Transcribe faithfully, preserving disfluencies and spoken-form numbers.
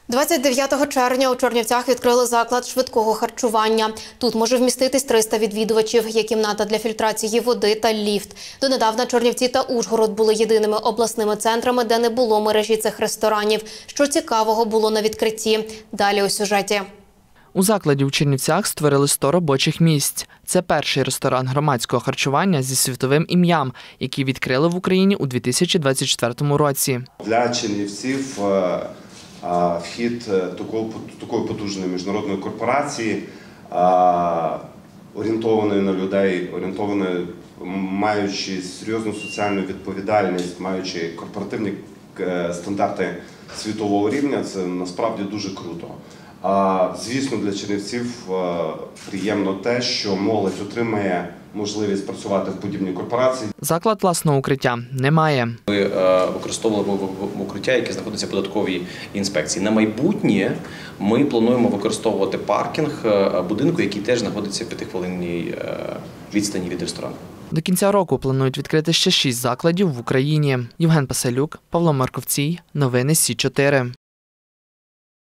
двадцять дев'ятого червня у Чорнівцях відкрили заклад швидкого харчування. Тут може вміститись триста відвідувачів, є кімната для фільтрації води та ліфт. Донедавна Чорнівці та Ужгород були єдиними обласними центрами, де не було мережі цих ресторанів. Що цікавого було на відкритті? Далі у сюжеті. У закладі у Чернівцях створили сто робочих місць. Це перший ресторан громадського харчування зі світовим ім'ям, який відкрили в Україні у дві тисячі двадцять четвертому році. Для чернівців вхід такої потужної міжнародної корпорації, орієнтованої на людей, орієнтованої, маючи серйозну соціальну відповідальність, маючи корпоративні стандарти світового рівня, це насправді дуже круто. Звісно, для чернівців приємно те, що молодь отримає можливість працювати в подібній корпорації. Заклад власного укриття немає. Ми використовували укриття, яке знаходиться в податковій інспекції. На майбутнє ми плануємо використовувати паркінг будинку, який теж знаходиться в п'ятихвилинній відстані від ресторану. До кінця року планують відкрити ще шість закладів в Україні. Євген Пасалюк, Павло Марковцій. Новини Сі чотири.